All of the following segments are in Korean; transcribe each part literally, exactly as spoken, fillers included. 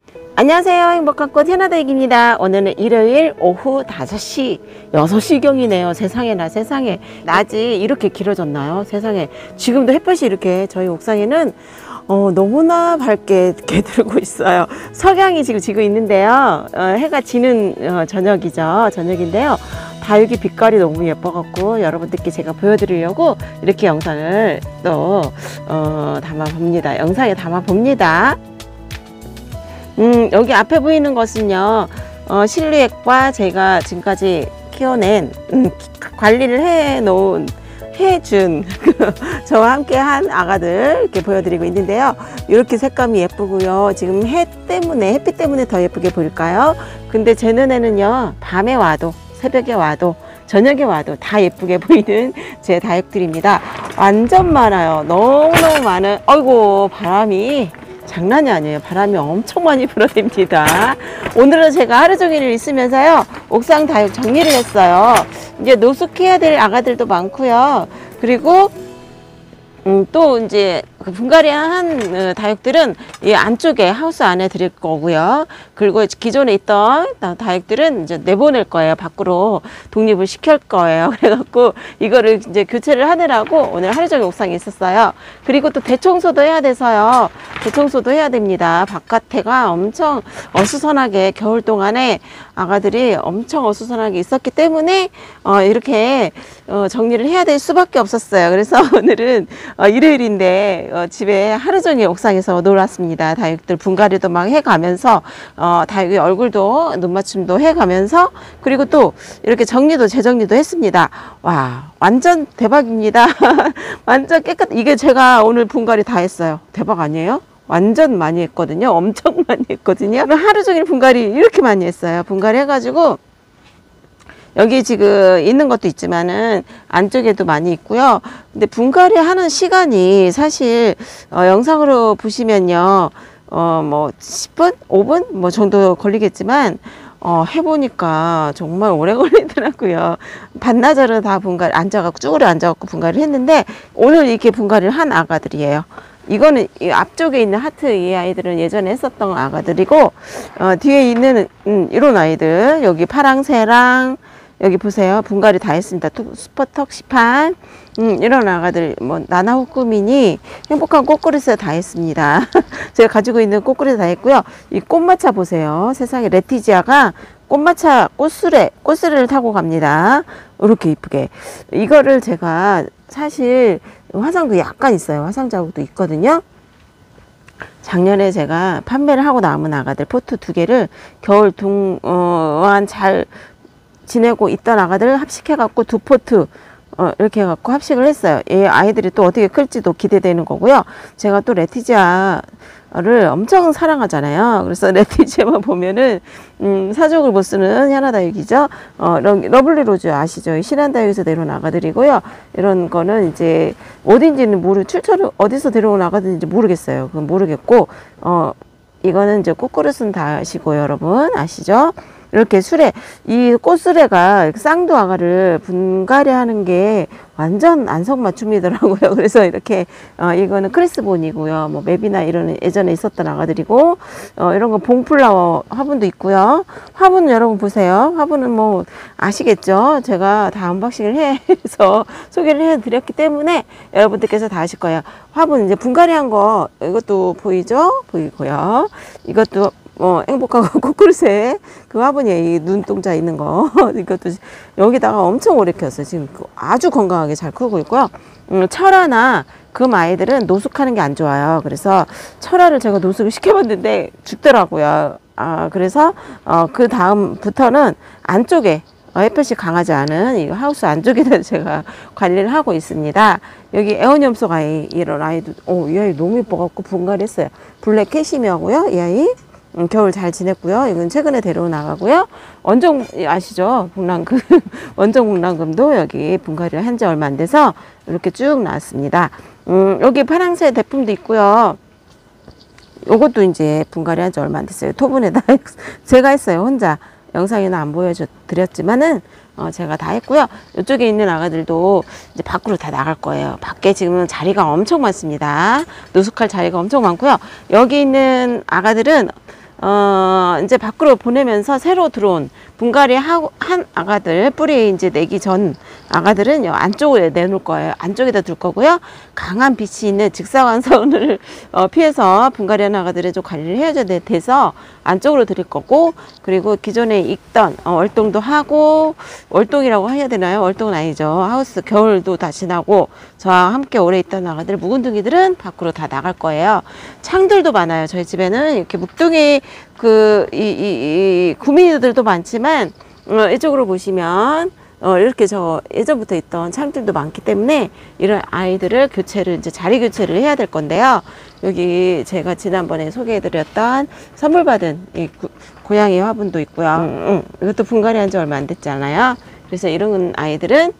안녕하세요. 행복한 꽃 해나다육입니다. 오늘은 일요일 오후 다섯 시, 여섯 시경이네요. 세상에나 세상에. 낮이 이렇게 길어졌나요? 세상에. 지금도 햇볕이 이렇게 저희 옥상에는 어, 너무나 밝게 이렇게 들고 있어요. 석양이 지금 지고 있는데요. 어, 해가 지는 어, 저녁이죠. 저녁인데요. 다육이 빛깔이 너무 예뻐갖고 여러분들께 제가 보여드리려고 이렇게 영상을 또 어, 담아봅니다. 영상에 담아봅니다. 음, 여기 앞에 보이는 것은요, 어, 실루엣과 제가 지금까지 키워낸, 음, 관리를 해 놓은, 해준, 저와 함께 한 아가들 이렇게 보여드리고 있는데요. 이렇게 색감이 예쁘고요. 지금 해 때문에, 햇빛 때문에 더 예쁘게 보일까요? 근데 제 눈에는요, 밤에 와도, 새벽에 와도, 저녁에 와도 다 예쁘게 보이는 제 다육들입니다. 완전 많아요. 너무너무 많은, 아이고, 바람이. 장난이 아니에요. 바람이 엄청 많이 불어댑니다. 오늘은 제가 하루 종일 있으면서요, 옥상 다육 정리를 했어요. 이제 노숙해야 될 아가들도 많고요. 그리고 음, 또 이제 그 분갈이한 다육들은 이 안쪽에 하우스 안에 드릴 거고요. 그리고 기존에 있던 다육들은 이제 내보낼 거예요. 밖으로 독립을 시킬 거예요. 그래갖고 이거를 이제 교체를 하느라고 오늘 하루 종일 옥상에 있었어요. 그리고 또 대청소도 해야 돼서요. 대청소도 해야 됩니다. 바깥에가 엄청 어수선하게 겨울 동안에 아가들이 엄청 어수선하게 있었기 때문에 어, 이렇게 어, 정리를 해야 될 수밖에 없었어요. 그래서 오늘은 어, 일요일인데 어, 집에 하루 종일 옥상에서 놀았습니다. 다육들 분갈이도 막 해가면서 어, 다육이 얼굴도 눈맞춤도 해가면서 그리고 또 이렇게 정리도 재정리도 했습니다. 와 완전 대박입니다. 완전 깨끗. 이게 제가 오늘 분갈이 다 했어요. 대박 아니에요? 완전 많이 했거든요. 엄청 많이 했거든요. 하루 종일 분갈이 이렇게 많이 했어요. 분갈이 해가지고 여기 지금 있는 것도 있지만은 안쪽에도 많이 있고요. 근데 분갈이 하는 시간이 사실 어, 영상으로 보시면요, 어, 뭐 십 분, 오 분 뭐 정도 걸리겠지만 어, 해보니까 정말 오래 걸리더라고요. 반나절은 다 분갈이 앉아갖고 쭈그려 앉아갖고 분갈이를 했는데 오늘 이렇게 분갈이를 한 아가들이에요. 이거는 이 앞쪽에 있는 하트 이 아이들은 예전에 했었던 아가들이고 어, 뒤에 있는 음, 이런 아이들 여기 파랑새랑 여기 보세요. 분갈이 다 했습니다. 스퍼턱 시판 음, 이런 아가들 뭐 나나후꾸미니 행복한 꽃그릇에 다 했습니다. 제가 가지고 있는 꽃그릇에 다 했고요. 이 꽃마차 보세요. 세상에 레티지아가 꽃마차 꽃수레 꽃수레를 타고 갑니다. 이렇게 이쁘게 이거를 제가 사실 화상도 약간 있어요. 화상 자국도 있거든요. 작년에 제가 판매를 하고 남은 아가들 포트 두 개를 겨울 동안 잘 지내고 있던 아가들을 합식해 갖고 두 포트 어, 이렇게 해갖고 합식을 했어요. 이 아이들이 또 어떻게 클지도 기대되는 거고요. 제가 또 레티지아를 엄청 사랑하잖아요. 그래서 레티지아만 보면은 음, 사족을 못 쓰는 현아다육이죠. 어, 러블리 로즈 아시죠? 신한다육에서 내려온 아가들이고요. 이런 거는 이제 어딘지는 모르 출처를 어디서 데려온 아가들인지 모르겠어요. 그건 모르겠고 어, 이거는 이제 꽃그릇은 다 아시고 여러분 아시죠? 이렇게 수레, 이 꽃수레가 쌍두 아가를 분갈이 하는 게 완전 안성맞춤이더라고요. 그래서 이렇게, 어, 이거는 크리스본이고요. 뭐, 맵이나 이런 예전에 있었던 아가들이고, 어, 이런 건 봉플라워 화분도 있고요. 화분은 여러분 보세요. 화분은 뭐, 아시겠죠? 제가 다 언박싱을 해서 소개를 해드렸기 때문에 여러분들께서 다 아실 거예요. 화분 이제 분갈이 한 거, 이것도 보이죠? 보이고요. 이것도 어, 행복하고 꽃그릇에 그 화분에 이 눈동자 있는 거 이것도 여기다가 엄청 오래 키웠어요. 지금 아주 건강하게 잘 크고 있고요. 음, 철화나 금 아이들은 노숙하는 게 안 좋아요. 그래서 철화를 제가 노숙을 시켜봤는데 죽더라고요. 아, 그래서 어, 그 다음부터는 안쪽에 어, 햇볕이 강하지 않은 이 하우스 안쪽에다 제가 관리를 하고 있습니다. 여기 에어늄속 아이, 이런 아이도, 오, 이 아이 너무 예뻐갖고 분갈이 했어요. 블랙 캐시미어고요. 이 아이. 음, 겨울 잘 지냈고요. 이건 최근에 데려온 아가고요. 원종 아시죠? 북랑금 원종 북랑금도 여기 분갈이를 한 지 얼마 안 돼서 이렇게 쭉 나왔습니다. 음, 여기 파랑새 대품도 있고요. 요것도 이제 분갈이 한 지 얼마 안 됐어요. 토분에다 제가 했어요. 혼자 영상에는 안 보여드렸지만은 어, 제가 다 했고요. 이쪽에 있는 아가들도 이제 밖으로 다 나갈 거예요. 밖에 지금은 자리가 엄청 많습니다. 노숙할 자리가 엄청 많고요. 여기 있는 아가들은 어, 이제 밖으로 보내면서 새로 들어온 분갈이 하고, 한 아가들, 뿌리 이제 내기 전 아가들은 요 안쪽에 내놓을 거예요. 안쪽에다 둘 거고요. 강한 빛이 있는 직사광선을 어, 피해서 분갈이 한 아가들을 좀 관리를 해줘야 돼서 안쪽으로 드릴 거고, 그리고 기존에 익던 어, 월동도 하고, 월동이라고 해야 되나요? 월동은 아니죠. 하우스 겨울도 다 지나고 저와 함께 오래 있던 아가들, 묵은둥이들은 밖으로 다 나갈 거예요. 창들도 많아요. 저희 집에는 이렇게 묵둥이 그 이 이 이 구미들도 많지만 어, 이쪽으로 보시면 어, 이렇게 저 예전부터 있던 창들도 많기 때문에 이런 아이들을 교체를 이제 자리 교체를 해야 될 건데요. 여기 제가 지난번에 소개해드렸던 선물 받은 이 구, 고양이 화분도 있고요. 음, 음. 이것도 분갈이 한 지 얼마 안 됐잖아요. 그래서 이런 아이들은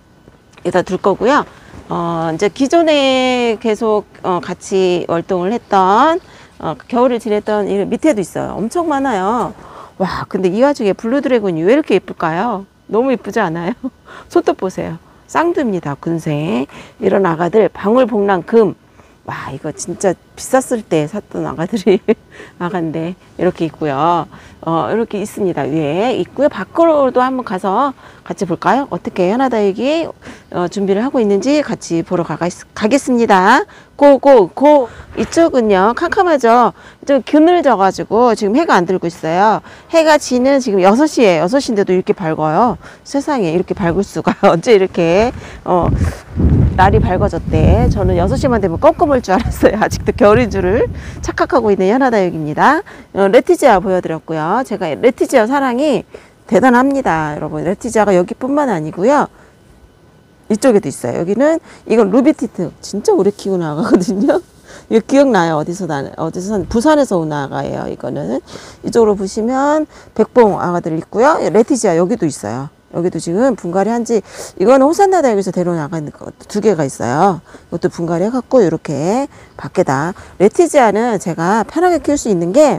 여기다 둘 거고요. 어, 이제 기존에 계속 어, 같이 월동을 했던 어, 겨울을 지냈던 이 밑에도 있어요. 엄청 많아요. 와, 근데 이 와중에 블루드래곤이 왜 이렇게 예쁠까요? 너무 예쁘지 않아요? 손톱 보세요. 쌍두입니다. 군생. 이런 아가들, 방울복랑 금. 와, 이거 진짜 비쌌을 때 샀던 아가들이 아가인데 이렇게 있고요. 어, 이렇게 있습니다. 위에 있고요. 밖으로도 한번 가서 같이 볼까요? 어떻게 현아다육이 어, 준비를 하고 있는지 같이 보러 가가, 가겠습니다. 고고 고. 이쪽은요 캄캄하죠. 좀 그늘져 가지고 지금 해가 안 들고 있어요. 해가 지는 지금 여섯 시에요 여섯 시인데도 이렇게 밝아요. 세상에, 이렇게 밝을 수가. 언제 이렇게 어 날이 밝아졌대. 저는 여섯 시만 되면 껌껌할 줄 알았어요. 아직도 겨울인 줄을 착각하고 있는 현아다육입니다. 어, 레티지아 보여드렸고요. 제가 레티지아 사랑이 대단합니다. 여러분, 레티지아가 여기뿐만 아니고요. 이쪽에도 있어요. 여기는 이건 루비티트, 진짜 오래 키우고 나가거든요. 이거 기억나요? 어디서 나, 어디서 부산에서 온 아가예요. 이거는 이쪽으로 보시면 백봉 아가들 있고요. 레티지아 여기도 있어요. 여기도 지금 분갈이 한지, 이거는 호산나다육에서 데려온 아가 있는 거 두 개가 있어요. 이것도 분갈이 해갖고 이렇게 밖에다. 레티지아는 제가 편하게 키울 수 있는 게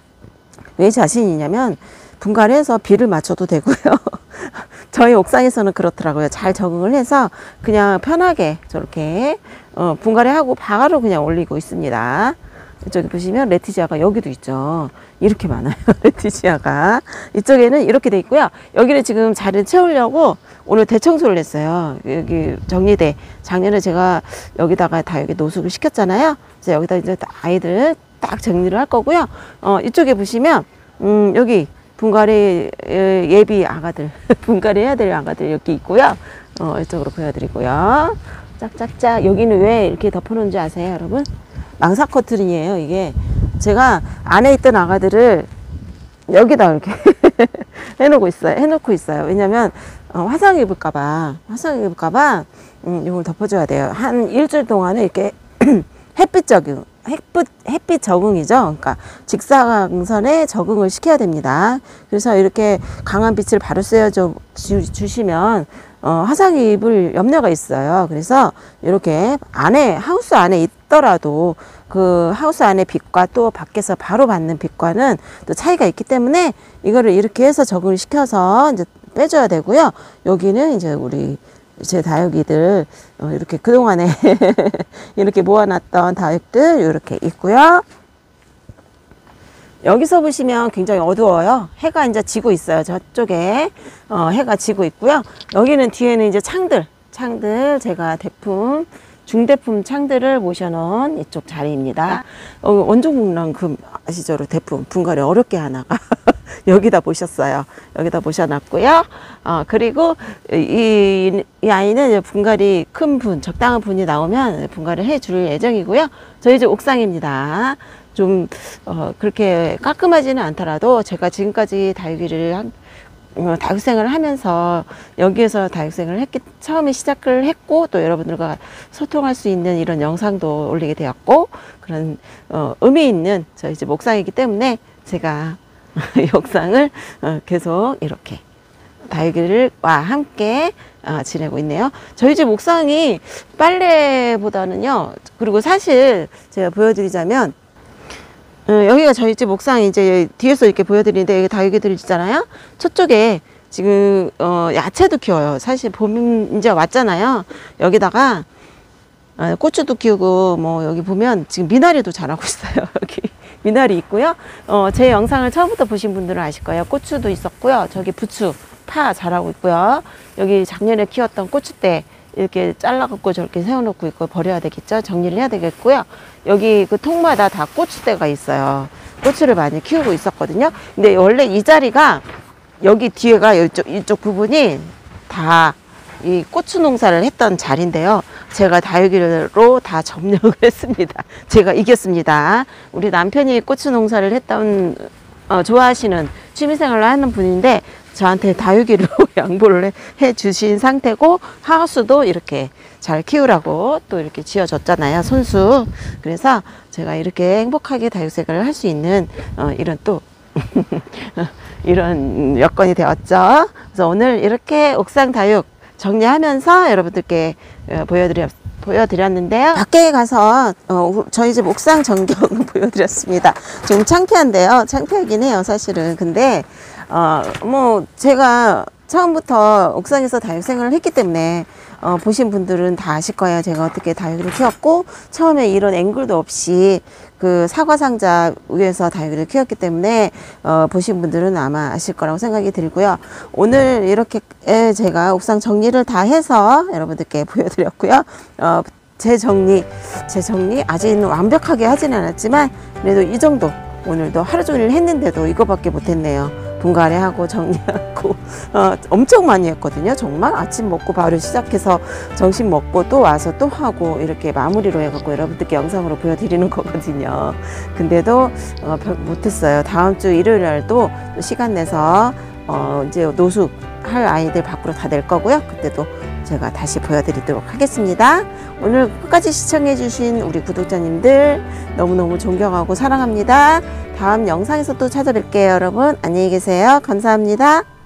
왜 자신이냐면 분갈이해서 비를 맞춰도 되고요. 저희 옥상에서는 그렇더라고요. 잘 적응을 해서 그냥 편하게 저렇게 어, 분갈이하고 바로 그냥 올리고 있습니다. 이쪽에 보시면 레티지아가 여기도 있죠. 이렇게 많아요. 레티지아가. 이쪽에는 이렇게 돼 있고요. 여기를 지금 자리를 채우려고 오늘 대청소를 했어요. 여기 정리대. 작년에 제가 여기다가 다 여기 노숙을 시켰잖아요. 그래서 여기다 이제 아이들 딱 정리를 할 거고요. 어, 이쪽에 보시면 음, 여기 분갈이 예비 아가들, 분갈이 해야 될 아가들 여기 있고요. 어, 이쪽으로 보여드리고요. 짝짝짝. 여기는 왜 이렇게 덮어놓은 줄 아세요, 여러분? 망사 커튼이에요. 이게 제가 안에 있던 아가들을 여기다 이렇게 해놓고 있어요. 해놓고 있어요. 왜냐면 어, 화상 입을까봐, 화상 입을까봐 음, 이걸 덮어줘야 돼요. 한 일주일 동안은 이렇게 햇빛 적응. 햇빛, 햇빛 적응이죠. 그러니까 직사광선에 적응을 시켜야 됩니다. 그래서 이렇게 강한 빛을 바로 쐬어 주시면 어, 화상 입을 염려가 있어요. 그래서 이렇게 안에, 하우스 안에 있더라도 그 하우스 안에 빛과 또 밖에서 바로 받는 빛과는 또 차이가 있기 때문에 이거를 이렇게 해서 적응을 시켜서 이제 빼줘야 되고요. 여기는 이제 우리 제 다육이들 어, 이렇게 그동안에 이렇게 모아놨던 다육들 이렇게 있고요. 여기서 보시면 굉장히 어두워요. 해가 이제 지고 있어요. 저쪽에 어, 해가 지고 있고요. 여기는 뒤에는 이제 창들 창들 제가 대품 중대품 창들을 모셔놓은 이쪽 자리입니다. 어, 원종국랑 그 아시죠? 대품 분갈이 어렵게 하나가 여기다 모셨어요. 여기다 모셔놨고요. 어, 그리고 이, 이 아이는 분갈이 큰 분, 적당한 분이 나오면 분갈이를 해줄 예정이고요. 저희 집 옥상입니다. 좀 어, 그렇게 깔끔하지는 않더라도 제가 지금까지 다육이를 한 어, 다육생활을 하면서 여기에서 다육생활을 했기, 처음에 시작을 했고 또 여러분들과 소통할 수 있는 이런 영상도 올리게 되었고 그런 어, 의미 있는 저희 집 옥상이기 때문에 제가 이 옥상을 어, 계속 이렇게 다육이와 함께 어, 지내고 있네요. 저희 집 옥상이 빨래보다는요, 그리고 사실 제가 보여드리자면 어, 여기가 저희 집 옥상이 이제 뒤에서 이렇게 보여드리는데 여기 다육이들 있잖아요. 저쪽에 지금 어, 야채도 키워요. 사실 봄 이제 왔잖아요. 여기다가 어, 고추도 키우고 뭐 여기 보면 지금 미나리도 자라고 있어요. 여기 미나리 있고요. 어, 제 영상을 처음부터 보신 분들은 아실 거예요. 고추도 있었고요. 저기 부추, 파 자라고 있고요. 여기 작년에 키웠던 고추대 이렇게 잘라갖고 저렇게 세워놓고 있고 버려야 되겠죠. 정리를 해야 되겠고요. 여기 그 통마다 다 고추대가 있어요. 고추를 많이 키우고 있었거든요. 근데 원래 이 자리가 여기 뒤에가 이쪽, 이쪽 부분이 다 이 고추 농사를 했던 자리인데요. 제가 다육이로 다 점령을 했습니다. 제가 이겼습니다. 우리 남편이 고추 농사를 했던, 어, 좋아하시는 취미생활을 하는 분인데 저한테 다육이로 양보를 해, 해 주신 상태고, 하우스도 이렇게 잘 키우라고 또 이렇게 지어줬잖아요. 손수. 그래서 제가 이렇게 행복하게 다육생활을 할 수 있는 어, 이런 또 이런 여건이 되었죠. 그래서 오늘 이렇게 옥상 다육 정리하면서 여러분들께 보여드렸, 보여드렸는데요. 밖에 가서 어, 저희 집 옥상 전경 보여드렸습니다. 지금 창피한데요. 창피하긴 해요, 사실은. 근데 어, 뭐 제가 처음부터 옥상에서 다육생활을 했기 때문에 어, 보신 분들은 다 아실 거예요. 제가 어떻게 다육이를 키웠고, 처음에 이런 앵글도 없이 그 사과 상자 위에서 다육이를 키웠기 때문에 어, 보신 분들은 아마 아실 거라고 생각이 들고요. 오늘 이렇게 제가 옥상 정리를 다 해서 여러분들께 보여드렸고요. 어, 제 정리, 제 정리 아직은 완벽하게 하지는 않았지만 그래도 이 정도, 오늘도 하루 종일 했는데도 이거밖에 못했네요. 분갈이하고 정리하고 어, 엄청 많이 했거든요. 정말 아침 먹고 바로 시작해서 점심 먹고 또 와서 또 하고 이렇게 마무리로 해갖고 여러분들께 영상으로 보여드리는 거거든요. 근데도 어, 못했어요. 다음 주 일요일 날도 시간 내서 어, 이제 노숙 할 아이들 밖으로 다 낼 거고요. 그때도 제가 다시 보여드리도록 하겠습니다. 오늘 끝까지 시청해주신 우리 구독자님들 너무너무 존경하고 사랑합니다. 다음 영상에서 또 찾아뵐게요. 여러분 안녕히 계세요. 감사합니다.